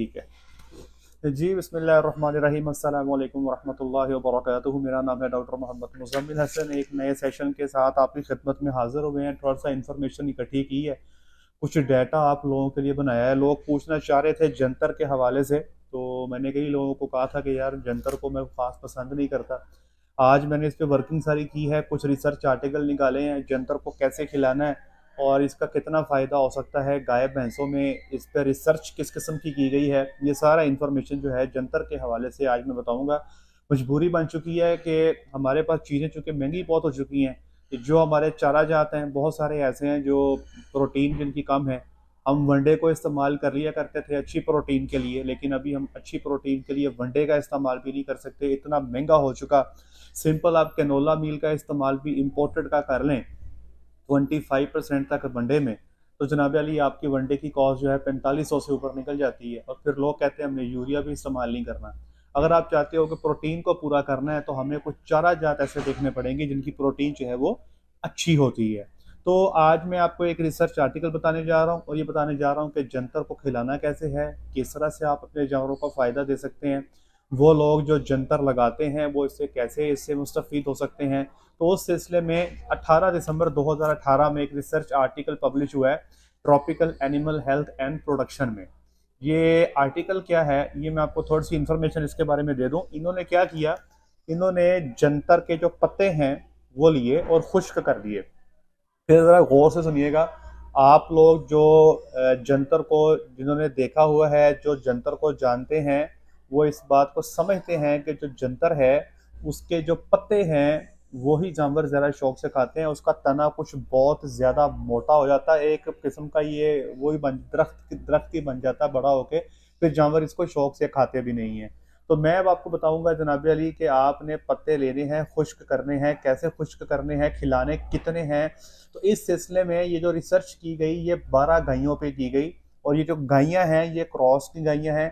ठीक है जी। बिस्मिल्लाहिर्रहमानिर्रहीम। अस्सलाम वालेकुम वरहमतुल्लाहि वबरकातुहू। मेरा नाम है डॉक्टर मोहम्मद मुज़म्मिल हसन। एक नए सेशन के साथ आपकी खिदमत में हाजिर हुए हैं। थोड़ा सा इन्फॉर्मेशन इकट्ठी की है, कुछ डाटा आप लोगों के लिए बनाया है। लोग पूछना चाह रहे थे जंतर के हवाले से, तो मैंने कई लोगों को कहा था कि यार जंतर को मैं ख़ास पसंद नहीं करता। आज मैंने इस पे वर्किंग सारी की है, कुछ रिसर्च आर्टिकल निकाले हैं जंतर को कैसे खिलाना है और इसका कितना फ़ायदा हो सकता है गाय भैंसों में। इस पर रिसर्च किस किस्म की गई है, ये सारा इन्फॉर्मेशन जो है जंतर के हवाले से आज मैं बताऊंगा। मजबूरी बन चुकी है कि हमारे पास चीज़ें चूँकि महंगी बहुत हो चुकी हैं, जो हमारे चारा जात हैं बहुत सारे ऐसे हैं जो प्रोटीन जिनकी कम है। हम वनडे को इस्तेमाल कर लिया करते थे अच्छी प्रोटीन के लिए, लेकिन अभी हम अच्छी प्रोटीन के लिए वनडे का इस्तेमाल भी नहीं कर सकते, इतना महंगा हो चुका। सिंपल आप कैनोला मील का इस्तेमाल भी इम्पोर्टेड का कर लें 25% तक वनडे में, तो जनाब अली आपकी वनडे की कॉस्ट जो है 4500 से ऊपर निकल जाती है। और फिर लोग कहते हैं हमने यूरिया भी इस्तेमाल नहीं करना। अगर आप चाहते हो कि प्रोटीन को पूरा करना है तो हमें कुछ चारा जात ऐसे देखने पड़ेंगे जिनकी प्रोटीन जो है वो अच्छी होती है। तो आज मैं आपको एक रिसर्च आर्टिकल बताने जा रहा हूँ और ये बताने जा रहा हूँ कि जंतर को खिलाना कैसे है, किस तरह से आप अपने जानवरों को फ़ायदा दे सकते हैं। वो लोग जो जंतर लगाते हैं वो इससे कैसे इससे मुस्तफ़ीद हो सकते हैं। तो उस सिलसिले में 18 दिसंबर 2018 में एक रिसर्च आर्टिकल पब्लिश हुआ है tropical animal health and production में। ये आर्टिकल क्या है, ये मैं आपको थोड़ी सी इंफॉर्मेशन इसके बारे में दे दूं। इन्होंने क्या किया, इन्होंने जंतर के जो पत्ते हैं वो लिए और खुश्क कर दिए। फिर ज़रा गौर से सुनिएगा। आप लोग जो जंतर को जिन्होंने देखा हुआ है, जो जंतर को जानते हैं, वो इस बात को समझते हैं कि जो जंतर है उसके जो पत्ते हैं वही जानवर ज़रा शौक से खाते हैं। उसका तना कुछ बहुत ज़्यादा मोटा हो जाता है, एक किस्म का ये वही बन दरख्त ही बन जाता है बड़ा होके। फिर जानवर इसको शौक से खाते भी नहीं है। तो मैं अब आपको बताऊंगा जनाब अली कि आपने पत्ते लेने हैं, खुश्क करने हैं, कैसे खुश्क करने हैं, खिलाने कितने हैं। तो इस सिलसिले में ये जो रिसर्च की गई ये 12 गायों पे की गई। और ये जो गायें हैं ये क्रॉस की गायें हैं,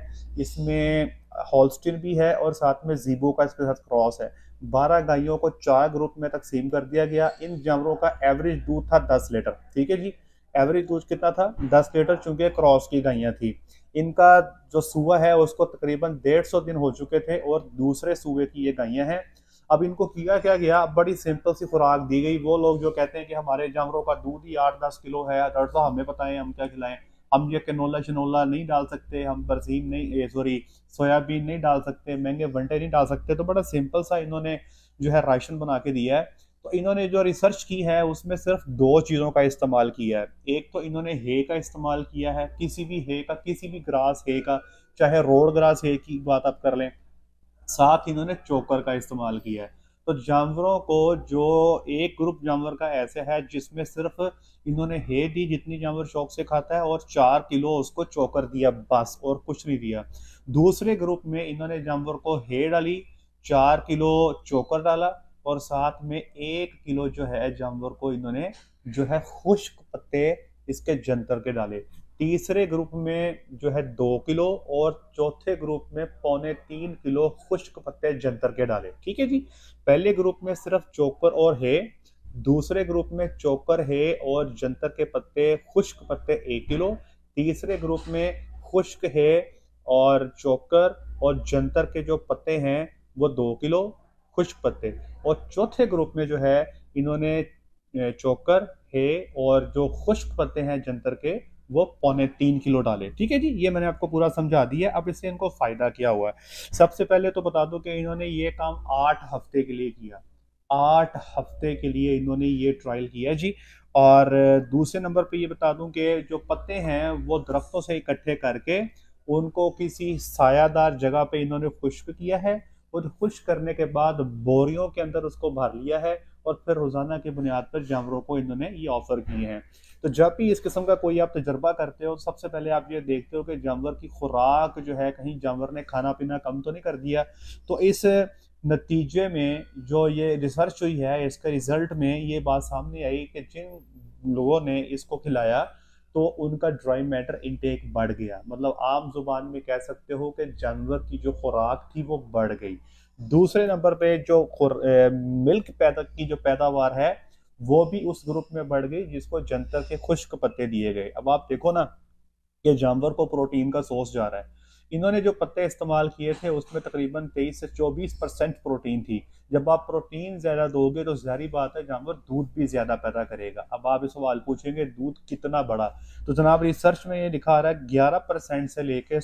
इसमें हॉल्स्टीन भी है और साथ में जीबो का इसके साथ क्रॉस है। 12 गायों को 4 ग्रुप में तकसीम कर दिया गया। इन जानवरों का एवरेज दूध था 10 लीटर। ठीक है जी, एवरेज दूध कितना था? 10 लीटर, चूंकि क्रॉस की गायें थी। इनका जो सुआ है उसको तकरीबन 150 दिन हो चुके थे और दूसरे सुए की ये गायें हैं। अब इनको किया क्या गया, बड़ी सिंपल सी खुराक दी गई। वो लोग जो कहते हैं कि हमारे जानवरों का दूध ही 8-10 किलो है, डॉक्टर साहब हमें बताएं हम क्या खिलाएं, हम ये कैनोला शनोला नहीं डाल सकते, हम बरसीम नहीं, सॉरी सोयाबीन नहीं डाल सकते, महंगे वंटे नहीं डाल सकते। तो बड़ा सिंपल सा इन्होंने जो है राशन बना के दिया है। तो इन्होंने जो रिसर्च की है उसमें सिर्फ 2 चीज़ों का इस्तेमाल किया है। एक तो इन्होंने हे का इस्तेमाल किया है, किसी भी हे का, किसी भी ग्रास हे का, चाहे रोड ग्रास हे की बात आप कर लें। साथ ही इन्होंने चोकर का इस्तेमाल किया है। तो जानवरों को जो एक ग्रुप जानवर का ऐसे है जिसमें सिर्फ इन्होंने हे दी जितनी जानवर शौक से खाता है और 4 किलो उसको चोकर दिया, बस और कुछ नहीं दिया। दूसरे ग्रुप में इन्होंने जानवर को हे डाली, 4 किलो चोकर डाला और साथ में 1 किलो जो है जानवर को इन्होंने जो है खुश्क पत्ते इसके जंतर के डाले। तीसरे ग्रुप में जो है 2 किलो और चौथे ग्रुप में 2.25 किलो खुश्क पत्ते जंतर के डाले। ठीक है जी। पहले ग्रुप में सिर्फ चोकर और है, दूसरे ग्रुप में चोकर है और जंतर के पत्ते खुश्क पत्ते 1 किलो, तीसरे ग्रुप में खुश्क है और चोकर और जंतर के जो पत्ते हैं वो 2 किलो खुश्क पत्ते। और चौथे ग्रुप में जो है इन्होंने चोकर है और जो खुश्क पत्ते हैं जंतर के वो 2.25 किलो डाले। ठीक है जी, ये मैंने आपको पूरा समझा दिया। अब इससे इनको फायदा क्या हुआ है, सबसे पहले तो बता दो कि इन्होंने ये काम 8 हफ्ते के लिए किया। 8 हफ्ते के लिए इन्होंने ये ट्रायल किया जी। और दूसरे नंबर पे ये बता दूं कि जो पत्ते हैं वो दरख्तों से इकट्ठे करके उनको किसी सायादार जगह पे इन्होंने खुश्क किया है और खुश्क करने के बाद बोरियों के अंदर उसको भर लिया है और फिर रोजाना की बुनियाद पर जानवरों को इन्होंने ये ऑफर किए हैं। तो जब भी इस किस्म का कोई आप तजर्बा करते हो सबसे पहले आप ये देखते हो कि जानवर की खुराक जो है कहीं जानवर ने खाना पीना कम तो नहीं कर दिया। तो इस नतीजे में जो ये रिसर्च हुई है इसके रिजल्ट में ये बात सामने आई कि जिन लोगों ने इसको खिलाया तो उनका ड्राई मैटर इनटेक बढ़ गया। मतलब आम जुबान में कह सकते हो कि जानवर की जो खुराक थी वो बढ़ गई। दूसरे नंबर पे जो मिल्क पैदा की जो पैदावार है वो भी उस ग्रुप में बढ़ गई जिसको जंतर के खुश्क पत्ते दिए गए। अब आप देखो ना कि जानवर को प्रोटीन का सोर्स जा रहा है, इन्होंने जो पत्ते इस्तेमाल किए थे उसमें तकरीबन 23 से 24% प्रोटीन थी। जब आप प्रोटीन ज़्यादा दोगे तो ज़ाहिर बात है जानवर दूध भी ज़्यादा पैदा करेगा। अब आप ये सवाल पूछेंगे दूध कितना बड़ा, तो जनाब रिसर्च में ये दिखा रहा है 11% से लेके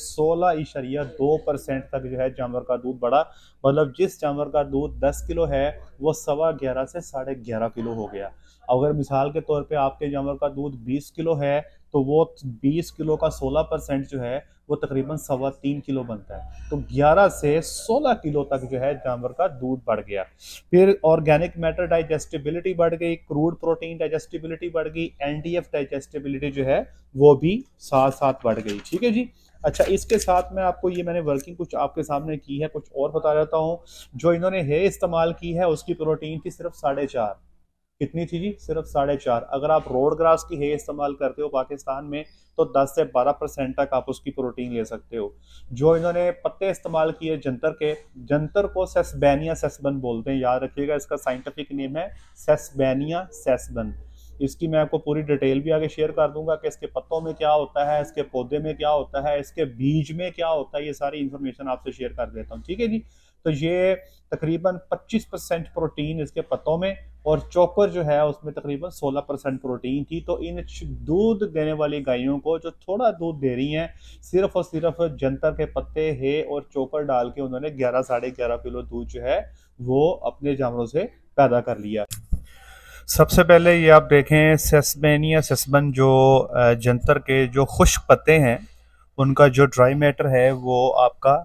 16.2% तक जो है जानवर का दूध बढ़ा। मतलब जिस जानवर का दूध 10 किलो है वो 11.25 से 11.5 किलो हो गया। अगर मिसाल के तौर पे आपके जानवर का दूध 20 किलो है तो वो 20 किलो का 16% जो है वो तकरीबन 3.25 किलो बनता है। तो 11 से 16 किलो तक जो है जानवर का दूध बढ़ गया। फिर ऑर्गेनिक मैटर डाइजेस्टिबिलिटी बढ़ गई, क्रूड प्रोटीन डाइजेस्टिबिलिटी बढ़ गई, एनडीएफ डाइजेस्टिबिलिटी जो है वो भी साथ साथ बढ़ गई। ठीक है जी। अच्छा, इसके साथ में आपको ये मैंने वर्किंग कुछ आपके सामने की है, कुछ और बता देता हूँ। जो इन्होंने हे इस्तेमाल की है उसकी प्रोटीन थी सिर्फ 4.5। कितनी थी जी? सिर्फ 4.5। अगर आप रोड ग्रास की हे इस्तेमाल करते हो पाकिस्तान में तो 10 से 12% तक आप उसकी प्रोटीन ले सकते हो। जो इन्होंने पत्ते इस्तेमाल किए जंतर के, जंतर को सेसबेनिया सेसबन बोलते हैं, याद रखिएगा इसका साइंटिफिक नेम है सेसबेनिया सेसबन। इसकी मैं आपको पूरी डिटेल भी आगे शेयर कर दूंगा कि इसके पत्तों में क्या होता है, इसके पौधे में क्या होता है, इसके बीज में क्या होता है, ये सारी इंफॉर्मेशन आपसे शेयर कर देता हूँ। ठीक है जी। तो ये तकरीबन 25% प्रोटीन इसके पत्तों में और चोकर जो है उसमें तकरीबन 16% प्रोटीन थी। तो इन दूध देने वाली गायों को जो थोड़ा दूध दे रही हैं, सिर्फ और सिर्फ जंतर के पत्ते हे और चोकर डाल के उन्होंने 11 साढ़े 11 किलो दूध जो है वो अपने जानवरों से पैदा कर लिया। सबसे पहले ये आप देखें सेसबेनिया सेसबन जो जंतर के जो खुश्क पत्ते हैं उनका जो ड्राई मैटर है वो आपका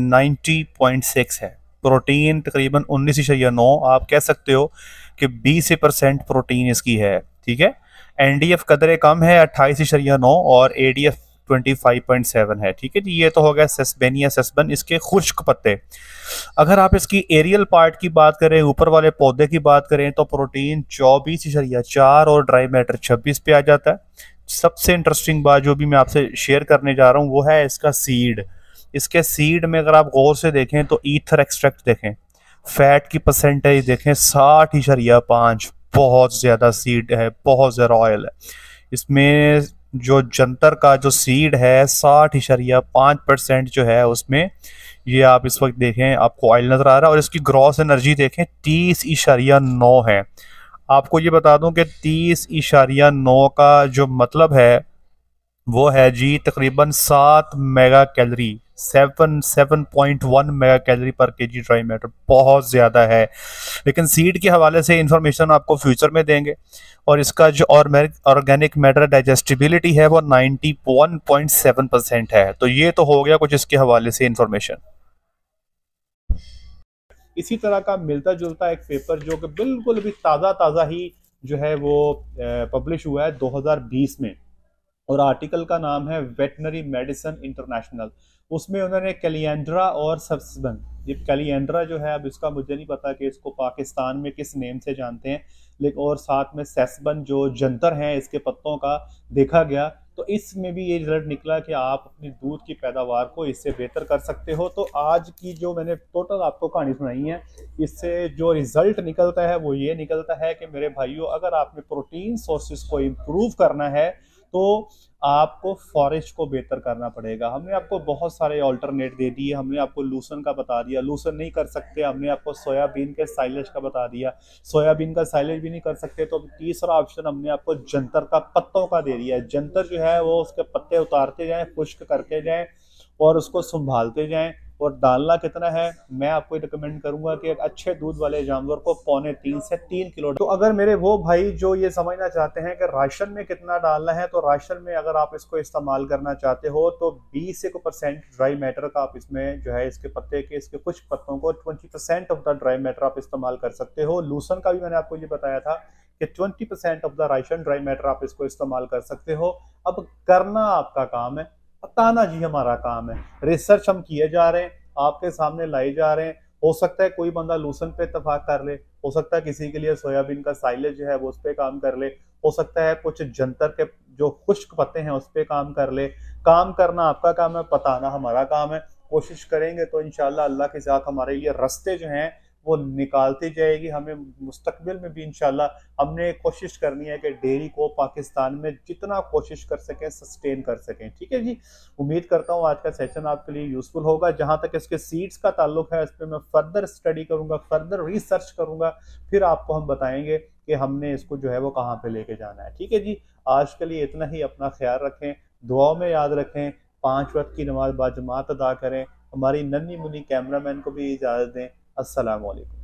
90.6 है। प्रोटीन तकरीबन 19.9, आप कह सकते हो कि 20% प्रोटीन इसकी है। ठीक है। एनडीएफ कदरे कम है 28.9 और एडीएफ 25.7 है। ठीक है जी। ये तो हो गया सेसबेनिया सेसबन इसके खुश्क पत्ते। अगर आप इसकी एरियल पार्ट की बात करें, ऊपर वाले पौधे की बात करें, तो प्रोटीन 24.4 और ड्राई मैटर 26 पे आ जाता है। सबसे इंटरेस्टिंग बात जो भी मैं आपसे शेयर करने जा रहा हूँ वो है इसका सीड। इसके सीड में अगर आप गौर से देखें तो ईथर एक्सट्रैक्ट देखें, फैट की परसेंटेज देखें 60.5, बहुत ज़्यादा सीड है, बहुत ज़्यादा ऑयल है इसमें। जो जंतर का जो सीड है 60.5% जो है उसमें, ये आप इस वक्त देखें आपको ऑयल नजर आ रहा है। और इसकी ग्रॉस एनर्जी देखें 30.9 है। आपको ये बता दूं कि 30.9 का जो मतलब है वो है जी तकरीबन 7 mega calorie, 7.1 mega calorie per KG dry matter, बहुत ज़्यादा है। लेकिन सीड के हवाले से इंफॉर्मेशन आपको फ्यूचर में देंगे। और इसका जो ऑर्गेनिक मैटर डाइजेस्टिबिलिटी है वो 91.7% है। तो ये तो हो गया कुछ इसके हवाले से इंफॉर्मेशन। इसी तरह का मिलता जुलता एक पेपर जो कि बिल्कुल भी ताज़ा ताज़ा ही जो है वो पब्लिश हुआ है 2020 में, और आर्टिकल का नाम है वेटनरी मेडिसिन इंटरनेशनल। उसमें उन्होंने कैलिएंड्रा और सेसबन, ये कैलिएंड्रा जो है अब इसका मुझे नहीं पता कि इसको पाकिस्तान में किस नेम से जानते हैं, लेकिन और साथ में सेसबन जो जंतर हैं इसके पत्तों का देखा गया। तो इसमें भी ये रिजल्ट निकला कि आप अपनी दूध की पैदावार को इससे बेहतर कर सकते हो। तो आज की जो मैंने टोटल आपको कहानी सुनाई है, इससे जो रिजल्ट निकलता है वो ये निकलता है कि मेरे भाइयों, अगर आपने प्रोटीन सोर्सेज को इम्प्रूव करना है तो आपको फॉरेस्ट को बेहतर करना पड़ेगा। हमने आपको बहुत सारे ऑल्टरनेट दे दिए। हमने आपको लूसन का बता दिया, लूसन नहीं कर सकते हमने आपको सोयाबीन के साइलेज का बता दिया, सोयाबीन का साइलेज भी नहीं कर सकते तो तीसरा ऑप्शन हमने आपको जंतर का पत्तों का दे दिया है। जंतर जो है वो उसके पत्ते उतारते जाएं, खुश्क करते जाएं और उसको संभालते जाएं। और डालना कितना है, मैं आपको रिकमेंड करूंगा कि एक अच्छे दूध वाले जानवर को 2.25 से 3 किलो। तो अगर मेरे वो भाई जो ये समझना चाहते हैं कि राशन में कितना डालना है, तो राशन में अगर आप इसको इस्तेमाल करना चाहते हो तो 20% ड्राई मैटर का आप इसमें जो है इसके पत्ते के, इसके कुछ पत्तों को 20% ऑफ द ड्राई मैटर आप इस्तेमाल कर सकते हो। लूसन का भी मैंने आपको ये बताया था कि 20% off the ration dry matter आप इसको इस्तेमाल कर सकते हो। अब करना आपका काम है, बताना जी हमारा काम है। रिसर्च हम किए जा रहे हैं, आपके सामने लाई जा रहे हैं। हो सकता है कोई बंदा लूसन पे इत्तेफाक कर ले, हो सकता है किसी के लिए सोयाबीन का साइलेज जो है वो उस पर काम कर ले, हो सकता है कुछ जंतर के जो खुश्क पत्ते हैं उस पर काम कर ले। काम करना आपका काम है, बताना हमारा काम है। कोशिश करेंगे तो इंशाल्लाह अल्लाह के साथ हमारे लिए रास्ते जो हैं वो निकालती जाएगी। हमें मुस्तकबिल में भी इंशाल्लाह हमने कोशिश करनी है कि डेयरी को पाकिस्तान में जितना कोशिश कर सकें सस्टेन कर सकें। ठीक है जी, उम्मीद करता हूँ आज का सेशन आपके लिए यूजफुल होगा। जहाँ तक इसके सीड्स का ताल्लुक है, इस पर मैं फर्दर स्टडी करूँगा, फर्दर रिसर्च करूँगा, फिर आपको हम बताएंगे कि हमने इसको जो है वो कहाँ पे लेके जाना है। ठीक है जी, आज के लिए इतना ही। अपना ख्याल रखें, दुआओं में याद रखें, 5 वक्त की नमाज बाजमात अदा करें। हमारी नन्ही मुन्नी कैमरामैन को भी इजाज़त दें। अस्सलाम वालेकुम।